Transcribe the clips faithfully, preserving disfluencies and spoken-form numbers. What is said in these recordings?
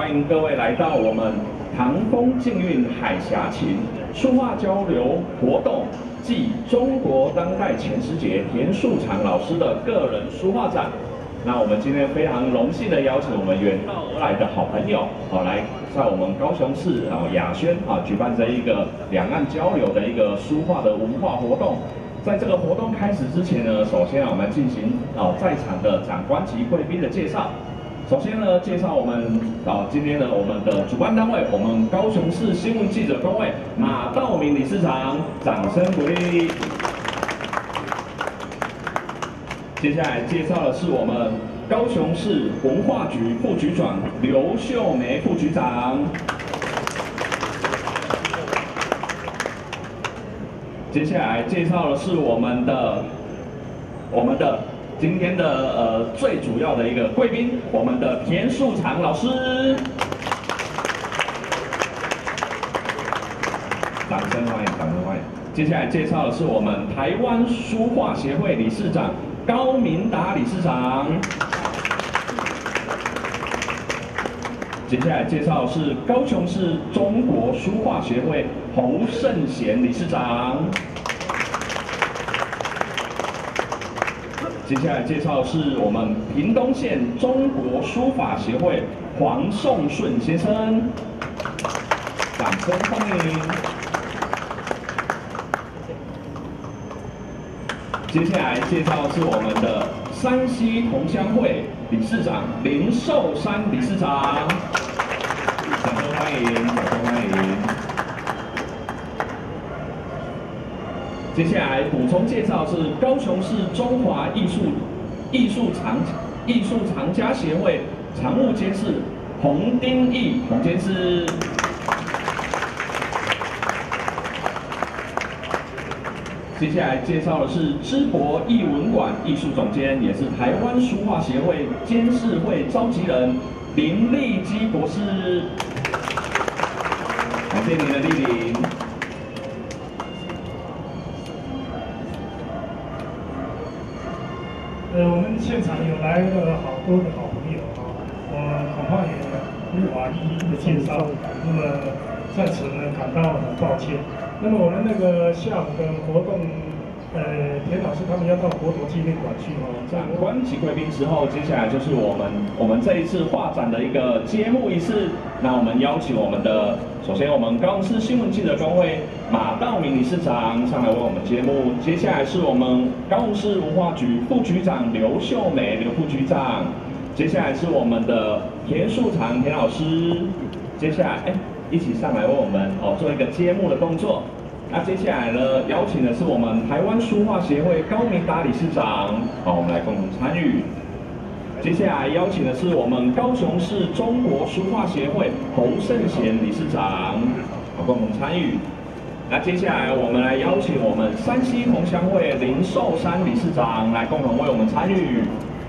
欢迎各位来到我们唐风静韵海峡琴书画交流活动暨中国当代前十节田树长老师的个人书画展。那我们今天非常荣幸的邀请我们远道而来的好朋友，好来在我们高雄市啊雅轩啊举办这一个两岸交流的一个书画的文化活动。在这个活动开始之前呢，首先啊我们进行啊在场的长官及贵宾的介绍。 首先呢，介绍我们啊，今天的我们的主办单位，我们高雄市新闻记者工会马道明理事长，掌声鼓励。接下来介绍的是我们高雄市文化局副局长刘秀梅副局长。接下来介绍的是我们的我们的。 今天的呃最主要的一个贵宾，我们的田树长老师，掌声欢迎，掌声欢迎。接下来介绍的是我们台湾书画协会理事长高明达理事长。接下来介绍的是高雄市中国书画协会侯胜贤理事长。 接下来介绍的是我们屏东县中国书法协会黄颂顺先生，掌声欢迎。接下来介绍的是我们的山西同乡会理事长林寿山理事长，掌声欢迎，掌声欢迎。 接下来补充介绍是高雄市中华艺术艺术藏艺术藏家协会常务监事洪丁义洪监事。接下来介绍的是芝柏艺文馆艺术总监，也是台湾书画协会监事会召集人林立基博士。感谢您的莅临。 呃，我们现场有来了好多的好朋友啊，我恐怕也无法一一的介绍。那么在此呢，感到很抱歉。那么我们那个下午的活动，呃，田老师他们要到国土纪念馆去哦。 长官及贵宾之后，接下来就是我们我们这一次画展的一个揭幕仪式。那我们邀请我们的，首先我们高雄市新闻记者工会马道明理事长上来为我们揭幕。接下来是我们高雄市文化局副局长刘秀梅刘副局长。接下来是我们的田树长田老师。接下来哎，一起上来为我们哦做一个揭幕的动作。 那接下来呢，邀请的是我们台湾书画协会高明达理事长，好，我们来共同参与。接下来邀请的是我们高雄市中国书画协会侯胜贤理事长，好，共同参与。那接下来我们来邀请我们山西同乡会林寿山理事长来共同为我们参与。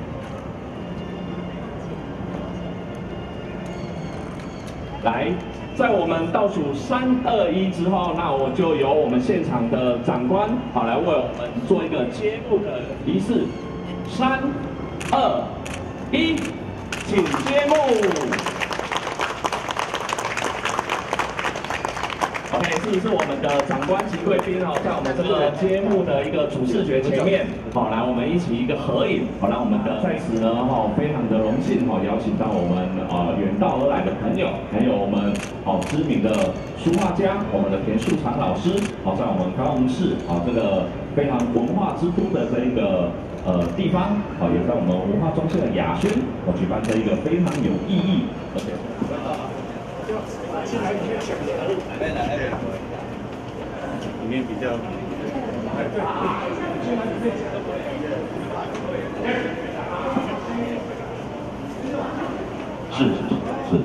来，在我们倒数三二一之后，那我就由我们现场的长官好来为我们做一个揭幕的仪式。三二一，请揭幕。OK， 这是我们的长官及贵宾哦，在我们这个揭幕的一个主视觉前面，好，来我们一起一个合影，好，来我们的在此呢，哈，非常的荣幸哈，邀请到我们呃远道而来的朋友，还有我们好知名的书画家，我们的田树长老师，好，在我们高雄市啊这个非常文化之都的这一个呃地方，好，也在我们文化中心的雅轩，我举办这一个非常有意义，而且。 里面比较， 是是是。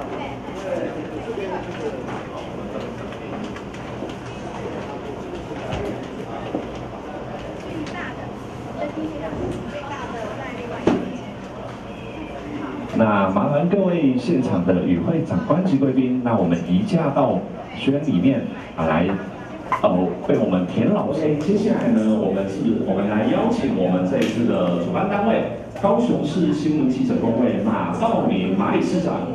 那麻烦各位现场的与会长官及贵宾，那我们移驾到学院里面啊来。 哦，被我们田老师。接下来呢，我们是，我们来邀请我们这一次的主办单位高雄市新闻记者工会马道明马理事长来。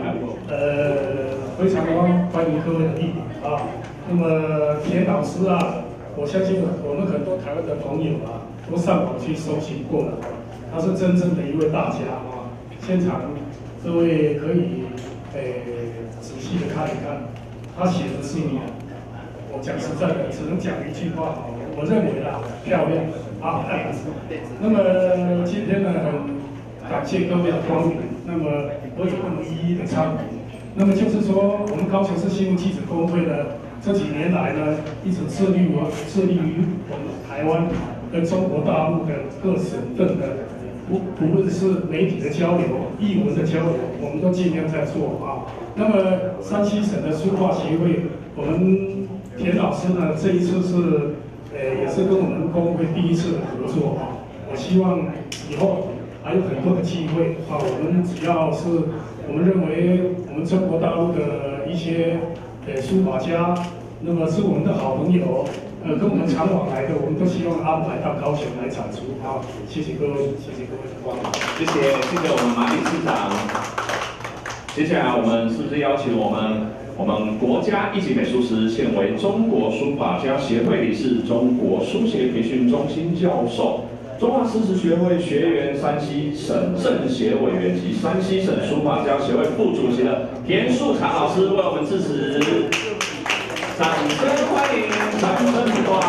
呃，非常欢欢迎各位的莅临啊。那么田老师啊，我相信我们很多台湾的朋友啊，都上网去搜寻过了，他是真正的一位大家啊。现场各位可以呃仔细的看一看，他写的是，我讲实在的，只能讲一句话，我认为啊，漂亮啊。那么今天呢，很感谢各位的光临，那么我也不能一一的参与。那么就是说，我们高雄市新闻记者工会呢，这几年来呢，一直致力于致力于我们台湾跟中国大陆的各省份的，不不论是媒体的交流、译文的交流，我们都尽量在做啊。那么山西省的书画协会，我们田老师呢，这一次是呃也是跟我们工会第一次的合作啊。我希望以后还有很多的机会啊，我们只要是我们认为我们中国大陆的一些呃书法家，那么是我们的好朋友，呃跟我们常往来的，我们都希望安排到高雄来展出啊。谢谢各位，谢谢各位的光临。 谢谢，谢谢我们马理事长。接下来我们是不是邀请我们我们国家一级美术师，现为中国书法家协会理事，中国书写培训中心教授。中华诗词学会学员山西省政协委员及山西省书法家协会副主席的田树长老师为我们致辞，掌声欢迎，掌声不断。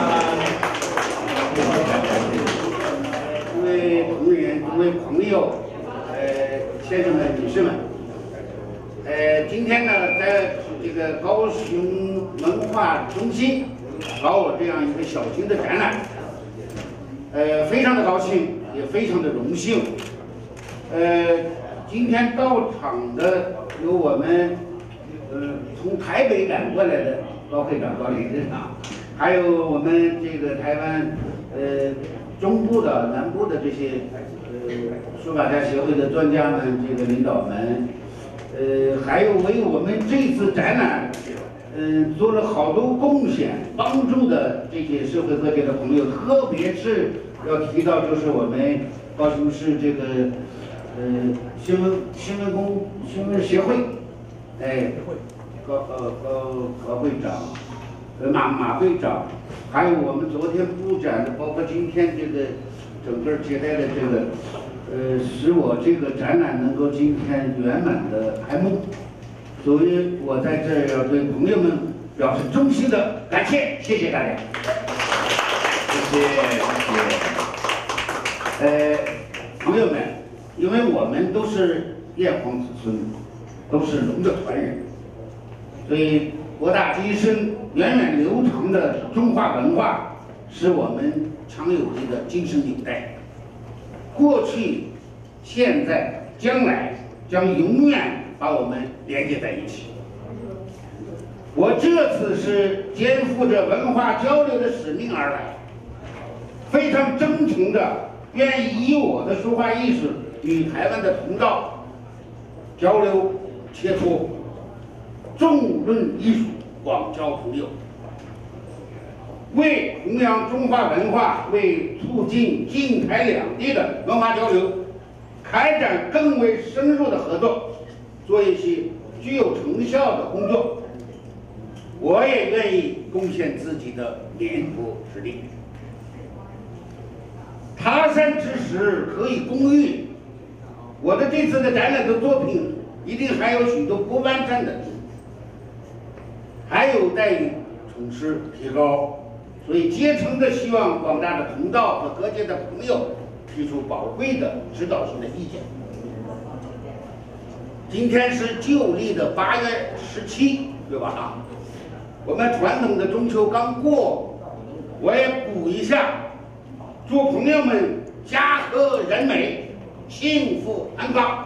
各位同仁、各位朋友，呃，先生们、女士们，呃，今天呢，在这个高雄文化中心搞我这样一个小型的展览。呃，非常的高兴，也非常的荣幸。呃，今天到场的有我们，呃，从台北赶过来的高会长高理事长，还有我们这个台湾，呃，中部的、南部的这些，呃，书法家协会的专家们、这个领导们，呃，还有为我们这次展览。嗯，做了好多贡献、帮助的这些社会各界的朋友，特别是要提到，就是我们高雄市这个呃新闻新闻工新闻协会，哎，高呃高高会长，呃马马会长，还有我们昨天布展的，包括今天这个整个接待的这个，呃，使我这个展览能够今天圆满的开幕。所以我在这儿要对朋友们表示衷心的感谢，谢谢大家。 谢谢，谢谢。 呃，朋友们，因为我们都是炎黄子孙，都是龙的传人，所以博大精深、源远流长的中华文化是我们常有这个精神纽带，过去、现在、将来将永远把我们连接在一起。我这次是肩负着文化交流的使命而来，非常真诚的愿意以我的书画艺术与台湾的同道交流切磋，纵论艺术，广交朋友，为弘扬中华文化，为促进晋台两地的文化交流，开展更为深入的合作，做一些具有成效的工作。我也愿意贡献自己的绵薄之力。他山之石可以攻玉，我的这次的展览的作品一定还有许多不完善的地方，还有待于重视提高。所以竭诚的希望广大的同道和各界的朋友提出宝贵的指导性的意见。今天是旧历的八月十七，对吧？我们传统的中秋刚过，我也补一下，祝朋友们家和人美，幸福安康。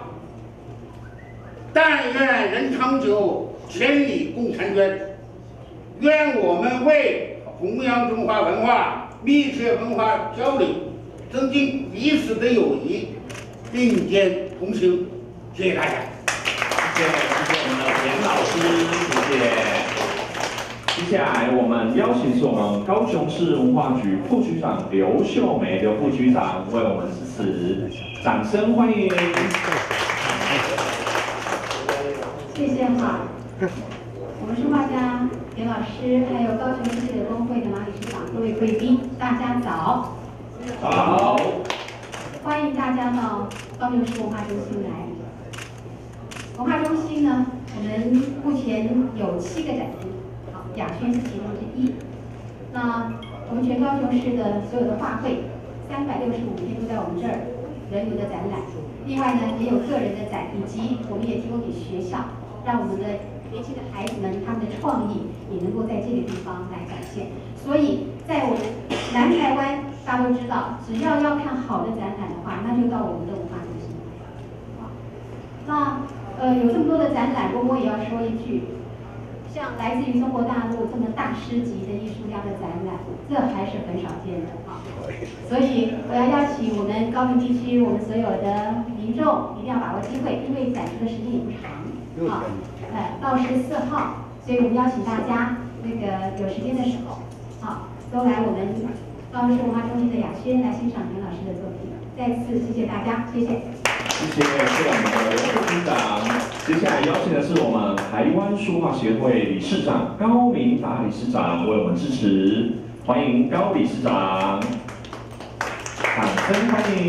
但愿人长久，千里共婵娟。愿我们为弘扬中华文化、密切文化交流，增进彼此的友谊，并肩同行。谢谢大家。 谢谢，谢谢我们的田老师，谢谢。接下来我们邀请是我们高雄市文化局副局长刘秀梅刘副局长为我们致辞，掌声欢迎。 呃， 谢谢哈。我们书画家田老师，还有高雄市的工会的马理事长，各位贵宾，大家早。 好。 欢迎大家到高雄市文化中心来。文化中心呢，我们目前有七个展厅，好，雅轩是其中之一。那我们全高雄市的所有的画会，三百六十五天都在我们这儿轮流的展览。另外呢，也有个人的展，以及我们也提供给学校，让我们的年轻的孩子们他们的创意也能够在这个地方来展现。所以在我们南台湾，大家都知道，只要要看好的展览的话，那就到我们的文化中心来。好，那呃有这么多的展览，我我也要说一句，像来自于中国大陆这么大师级的艺术家的展览，这还是很少见的啊。所以我要邀请我们高雄地区我们所有的民众一定要把握机会，因为展出的时间也不长啊，呃到十四号，所以我们邀请大家那个有时间的时候，好，都来我们高雄市文化中心的雅轩来欣赏田老师的作品。再次谢谢大家，谢谢。 谢谢，谢谢我们的刘副局长。接下来邀请的是我们台湾书画协会理事长高明达理事长为我们致辞，欢迎高理事长，掌声欢迎。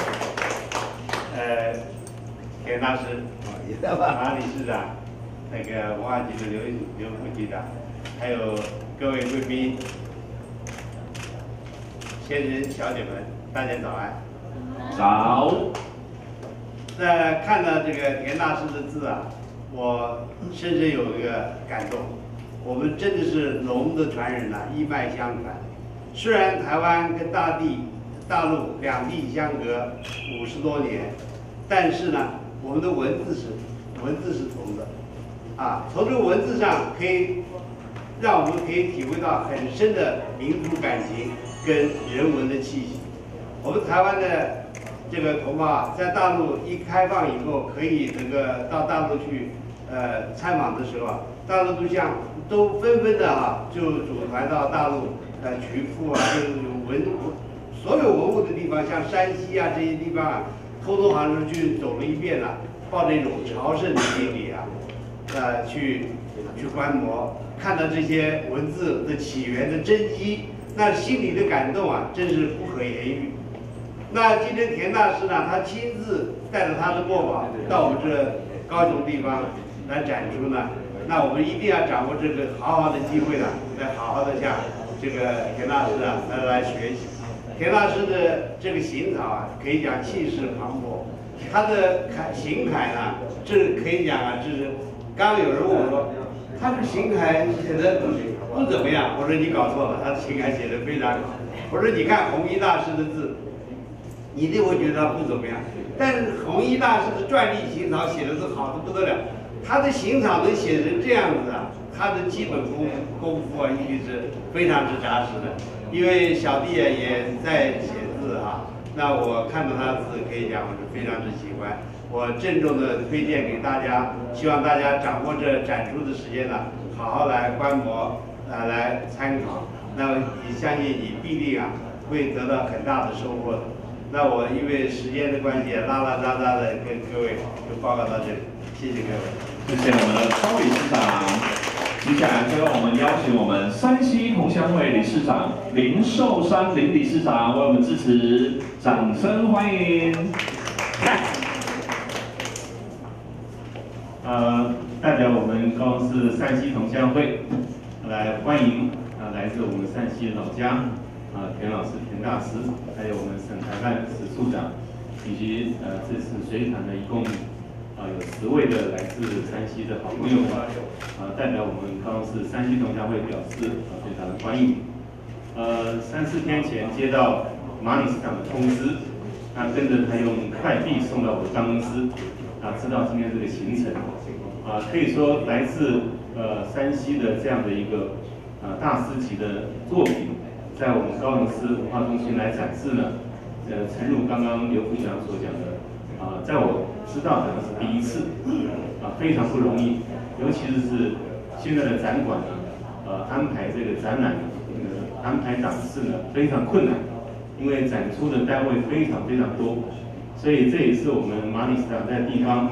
呃，田大师，马理事长，那个文化局的刘刘副局长，还有各位贵宾、先生、小姐们，大家早安。 早。 那看到这个田大师的字啊，我深深有一个感动。我们真的是龙的传人呐、啊，一脉相传。虽然台湾跟大地、大陆两地相隔五十多年，但是呢，我们的文字是文字是同的，啊，从这个文字上可以让我们可以体会到很深的民族感情跟人文的气息。我们台湾的这个同胞啊，在大陆一开放以后，可以这个到大陆去呃参访的时候啊，大陆都像都纷纷的啊，就组团到大陆呃曲阜啊，这种文所有文物的地方，像山西啊这些地方啊，偷偷好像去走了一遍了、啊，抱着一种朝圣的心理啊，呃去去观摩，看到这些文字的起源的真迹，那心里的感动啊，真是不可言喻。那今天田大师呢，他亲自带着他的墨宝到我们这高雄地方来展出呢，那我们一定要掌握这个好好的机会呢，来好好的向这个田大师啊来来学习。田大师的这个行草啊，可以讲气势磅礴，他的楷行楷呢，这可以讲啊，就是刚刚有人问我说，他这行楷写的不怎么样，我说你搞错了，他的行楷写的非常好。我说你看弘一大师的字。你一定会觉得他不怎么样，但是弘一大师的篆隶行草写的是好的不得了，他的行草能写成这样子啊，他的基本功功夫啊，一定是非常之扎实的。因为小弟啊也在写字啊，那我看到他的字可以讲我是非常之喜欢，我郑重的推荐给大家，希望大家掌握这展出的时间呢，好好来观摩，呃，来参考。那你相信你必定啊会得到很大的收获的。那我因为时间的关系，拉拉杂杂的跟各位就报告到这里，谢谢各位。 谢谢我们的高理事长。接下来就让我们邀请我们山西同乡会理事长林寿山林理事长为我们致辞，掌声欢迎。 呃，代表我们高雄市山西同乡会来欢迎啊、呃，来自我们山西的老家。啊，田老师、田大师，还有我们省台办史处长，以及呃这次随团的一共啊有十位的来自山西的好朋友们，啊代表我们高雄市山西同乡会表示啊非常的欢迎。呃，三四天前接到马理事长的通知，那跟着他用快递送到我的办公室，啊知道今天这个行程，啊可以说来自呃山西的这样的一个啊大师级的作品。在我们高雄市文化中心来展示呢，呃，诚如刚刚刘副局长所讲的，啊、呃，在我知道好像是第一次，啊、呃，非常不容易，尤其是现在的展馆呢，呃，安排这个展览，呃，安排档次呢非常困难，因为展出的单位非常非常多，所以这也是我们马理事长在地方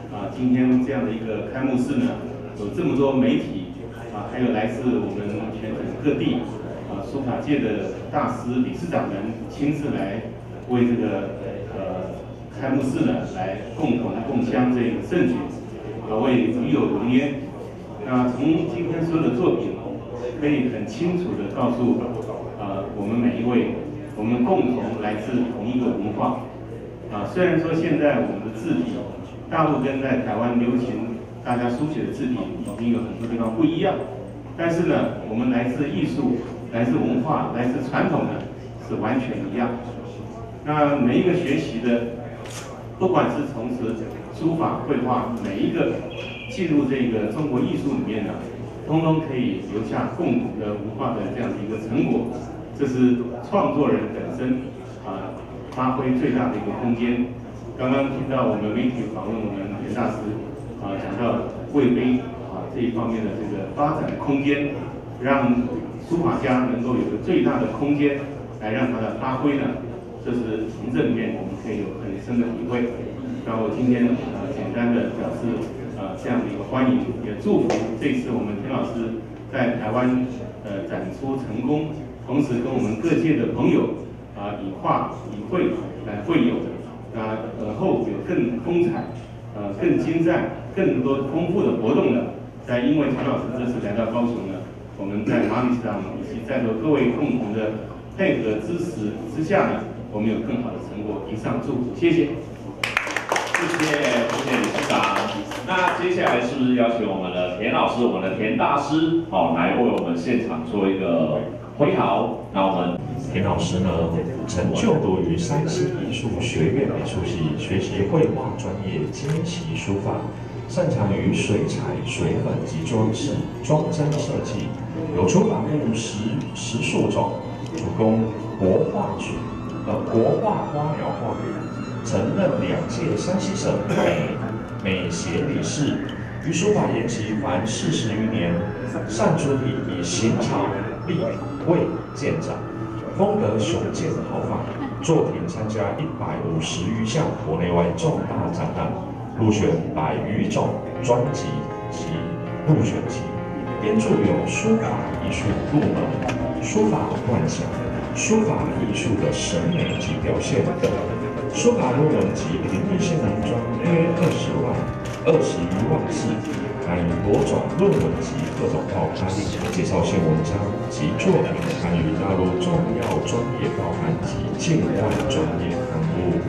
啊，今天这样的一个开幕式呢，有这么多媒体啊，还有来自我们全省各地啊书法界的大师、理事长们亲自来为这个呃开幕式呢来共同共襄这个盛举，啊为与有荣焉。那从今天所有的作品，可以很清楚地告诉呃我们每一位，我们共同来自同一个文化。啊，虽然说现在我们的字体，大陆跟在台湾流行大家书写的字体已经有很多地方不一样，但是呢，我们来自艺术、来自文化、来自传统呢是完全一样。那每一个学习的，不管是从事书法、绘画，每一个进入这个中国艺术里面呢，通通可以留下共同的文化的这样的一个成果，这是创作人本身啊。发挥最大的一个空间。刚刚听到我们媒体访问我们田大师啊，讲到魏碑啊这一方面的这个发展空间，让书法家能够有个最大的空间来让他的发挥呢，这是从这里面我们可以有很深的体会。那我今天啊简单的表示啊这样的一个欢迎，也祝福这次我们田老师在台湾呃展出成功，同时跟我们各界的朋友。啊，以画以绘来绘有的，那尔后有更风采、呃更精湛、更多丰富的活动呢，在因为陈老师这次来到高雄呢，我们在马理事长以及在座各位共同的配合支持之下呢，我们有更好的成果。以上祝福，谢谢。 谢谢，谢谢理事长。那接下来是不是邀请我们的田老师，我们的田大师，好、哦、来为我们现场做一个挥毫？那我们。 田老师呢，曾就读于山西艺术学院美术系，学习绘画专业，兼习书法，擅长于水彩、水粉及装饰、装帧设计，有出版物十十数种，主攻国画学，呃国画花鸟画，曾任两届山西省美美协理事，于书法研习凡四十余年，善出笔以行草、立、魏见长。风格雄健豪放，作品参加一百五十余项国内外重大展览，入选百余种专辑及入选集，编著有《书法艺术入门》《书法幻想》《书法艺术的审美及表现》等。书法论文及评论性文章约二十万二十余万字。含多种论文及各种报刊，介绍性文章及作品参与大陆重要专业报刊及境外专业刊物。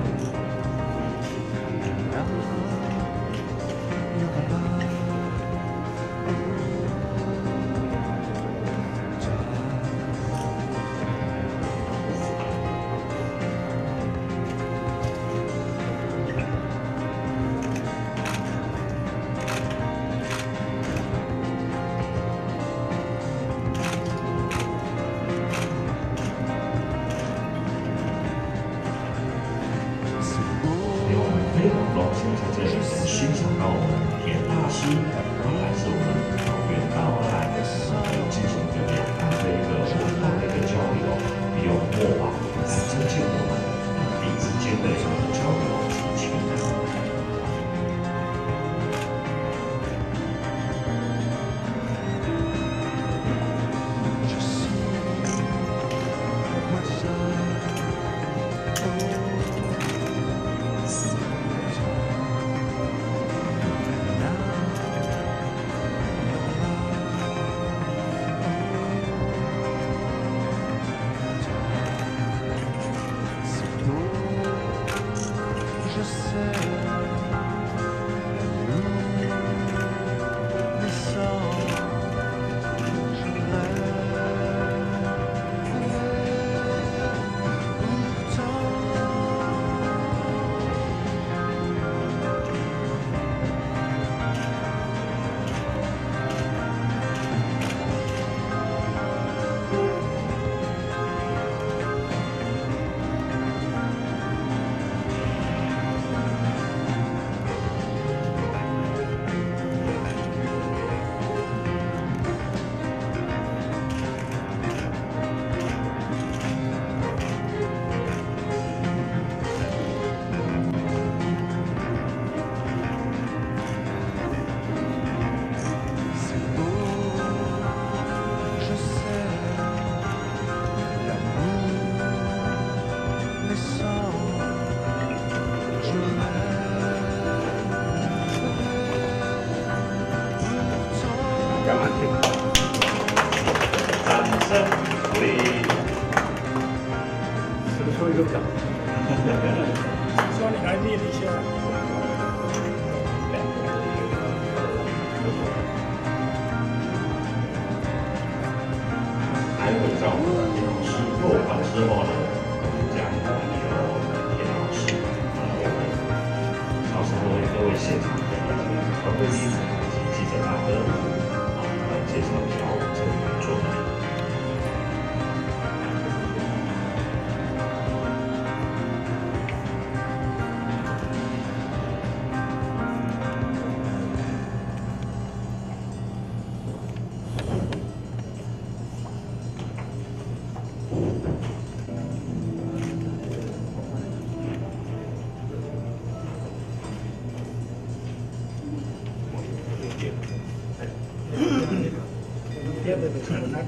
非常荣幸在这里能欣赏到我们田大师，来自我们桃园到来，进行一个两岸的一个文化的一个交流，利用墨宝来增进我们彼此间的一个交流及情感。 抽一个奖。 说你来念一下。 待会在我们的田老师落款之后呢，将由田老师和我们到时候为各位现场的团队记者以及记者大哥啊来介绍跳舞这个作品。 别的可能。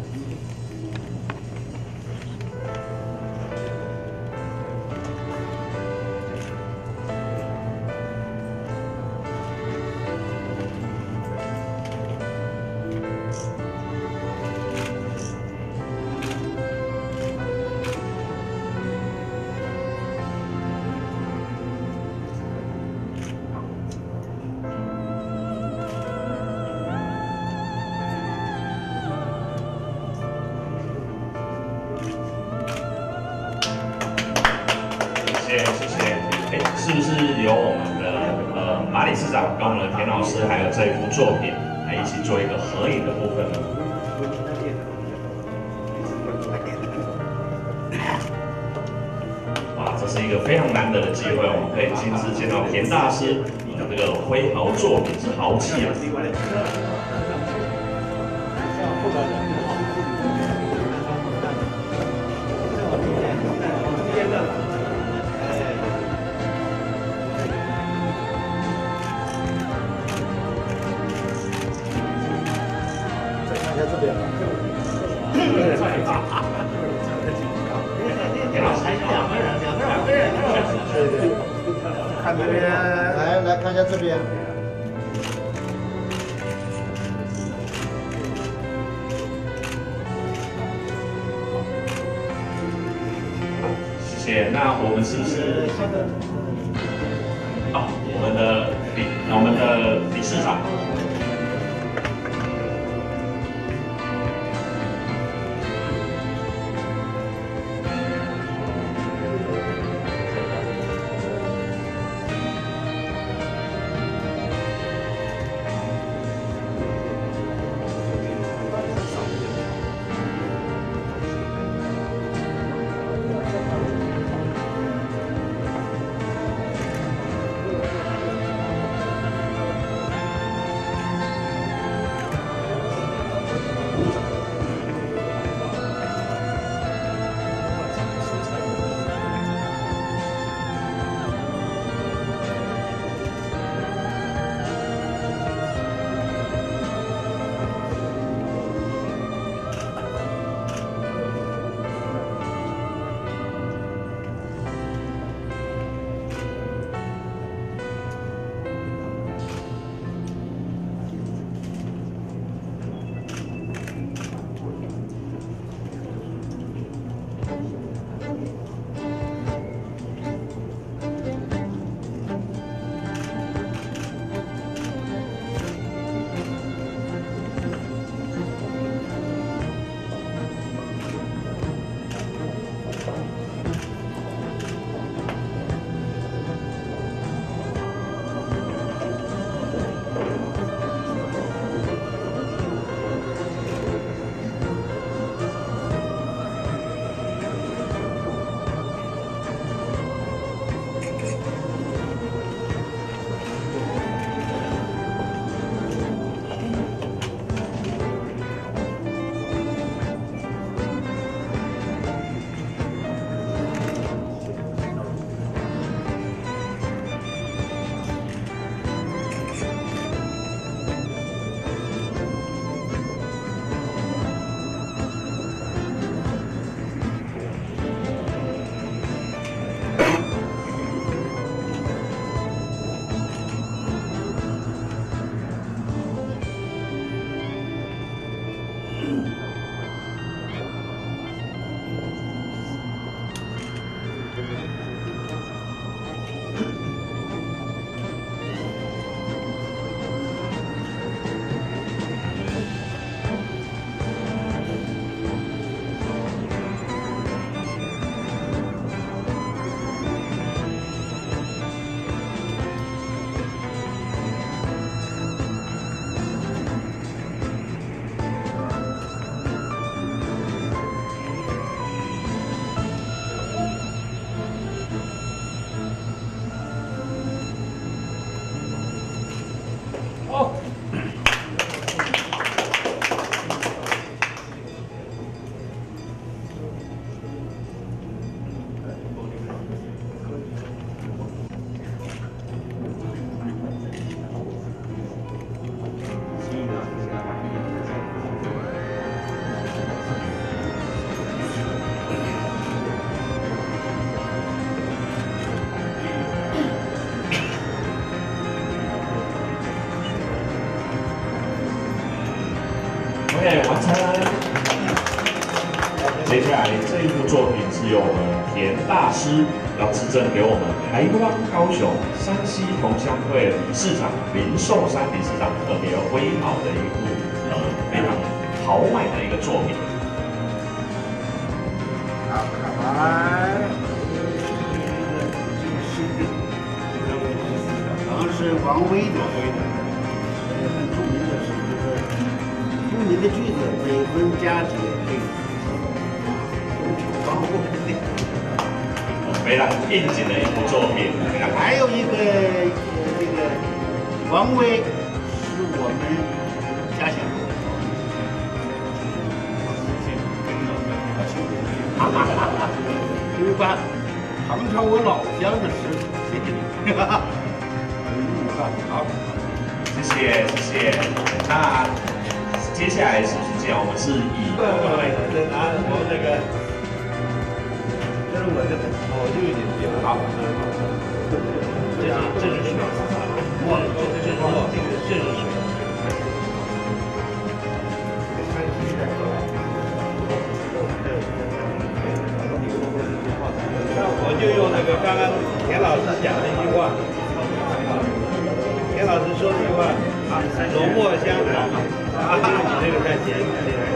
谢谢。哎，是不是由我们的呃马理事长跟我们的田老师还有这一幅作品来一起做一个合影的部分呢？哇，这是一个非常难得的机会，我们可以亲自见到田大师你的这个挥毫作品之豪气啊！ 看一下这边吧。 田老师，两个人，两个人，两个人， 对对。看这边，来来看一下这边。 谢谢。那我们是不是？哦，我们的理，我们的理事长。 作品是由我们田大师要致赠给我们台湾高雄山西同乡会理事长林寿山理事长特别挥毫的一幅呃非常豪迈的一个作品。 好，看来。 是王维的，很著名的诗，就是著名的句子“每逢佳节倍思亲”，王维的。 非常应景的一部作品。 还有一个呃，这个王维是我们家乡。哈哈哈哈！因为把唐朝我老乡的诗，谢谢你。哈哈。 好，谢谢谢谢。那接下来是不是这样？我们是以对对对，拿我们这个，这是我这个，我就有点变好。这是这是水，哇，这这是墨，这个这是水。我就用那个刚刚田老师讲的一句话。 田老师说这句话啊，浓墨相长啊，你这个太简单了。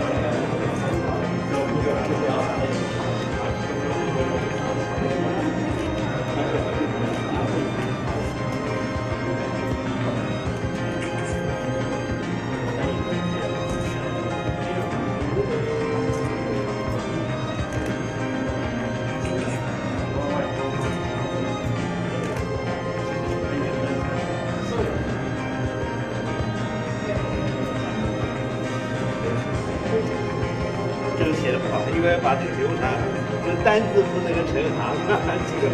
这个写的不好，应该把这个流传，这个单字不能够成行，这个。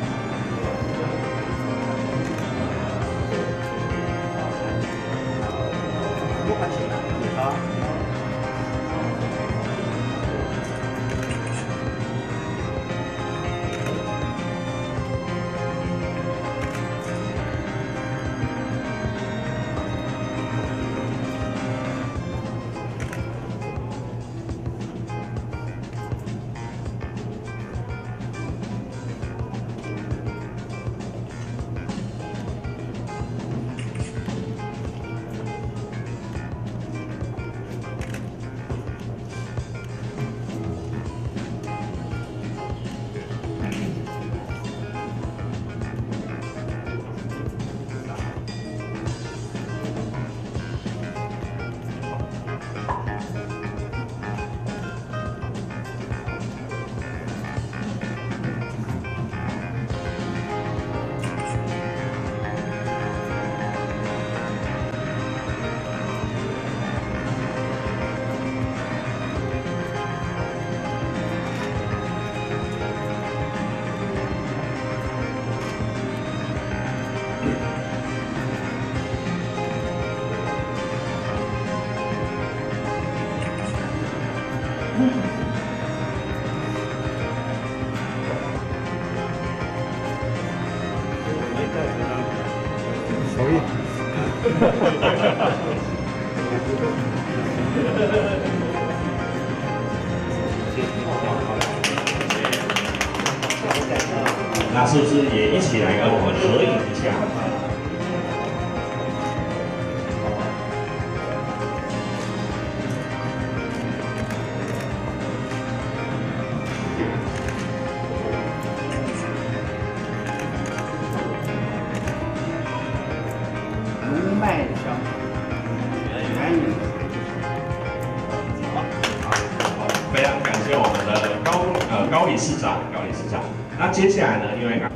默契啊。 手艺。 那是不是也一起来跟我们合影一下？ 龙脉相传，源远。 好，非常感谢我们的高呃高理事长，高理事长。那接下来呢，因为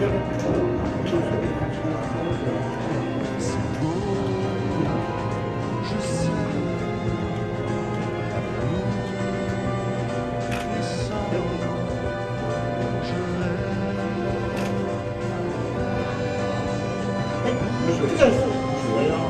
这是水哦。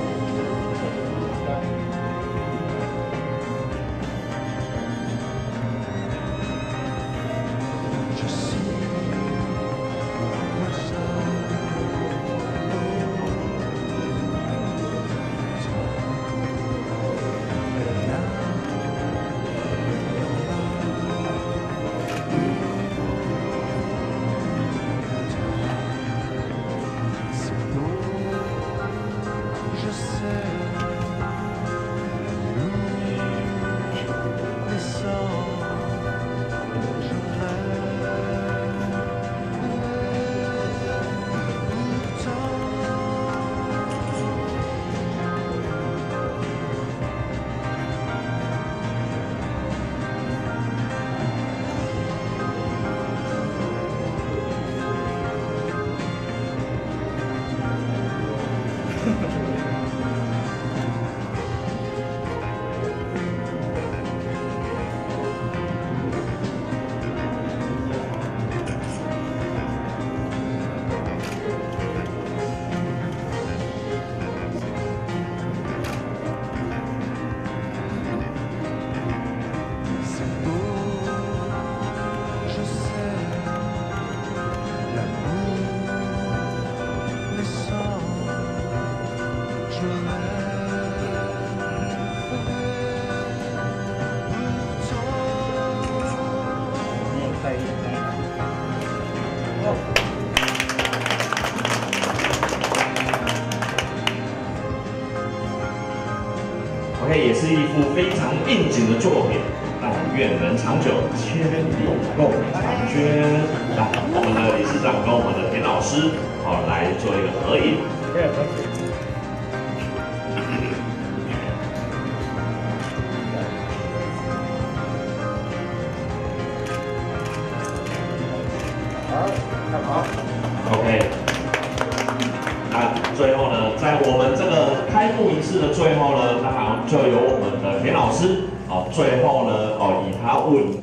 OK， 也是一幅非常应景的作品。但愿能长久，千里共婵娟。来，我们的理事长跟我们的田老师，好来做一个合影。 好，看好。 OK。那最后呢，在我们这个开幕仪式的最后呢，当然就由我们的田老师哦，最后呢哦，以他问。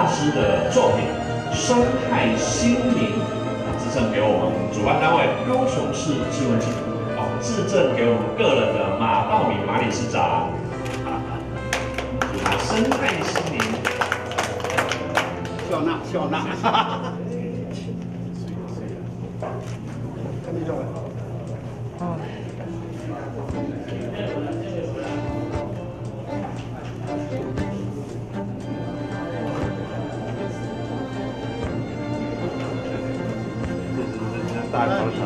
大师的作品《生态心灵》，致赠给我们主办单位高雄市新闻局，哦，致赠给我们个人的马道敏马理事长，祝他生态心灵， 笑纳笑纳，哈哈。还没照完。啊。 大广场。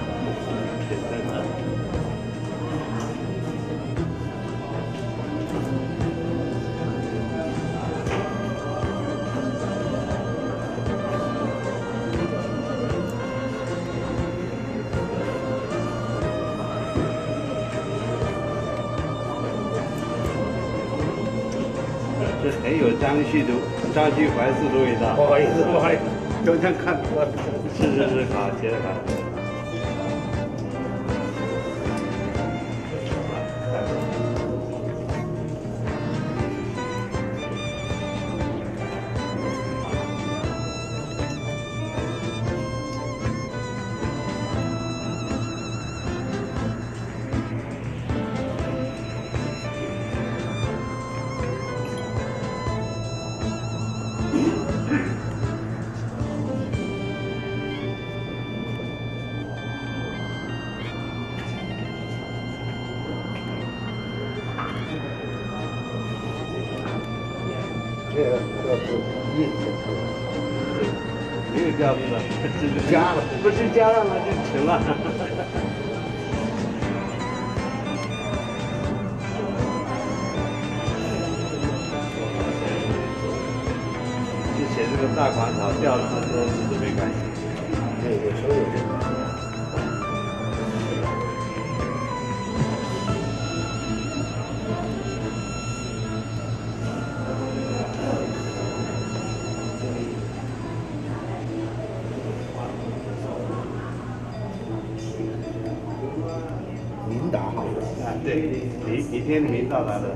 这很有张旭的张旭怀式的味道。不好意思，不好意思，刚才看过了。是是是，好，接着看。 这个这是印的， 没有掉子了，这是加了， 不是加上了就成了。之前这个大广草掉了很多次都没关系。 对，有时候有这个。 明达好， 啊，对，李李天明到达的。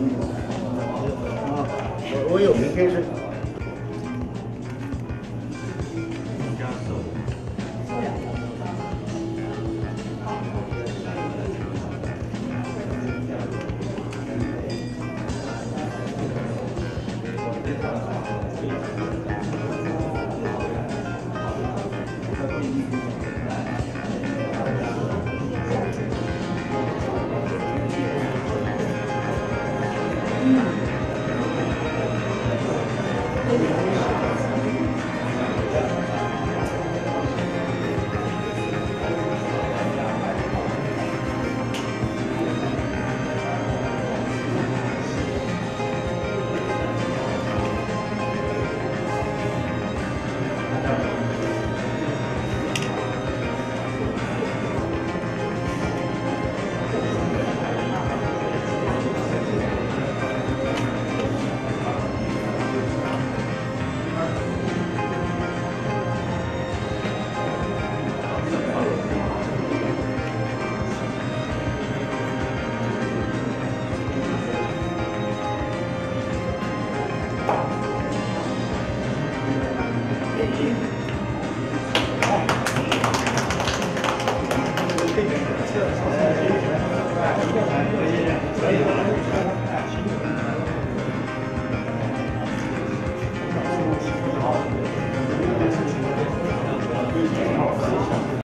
啊，我我有明天是。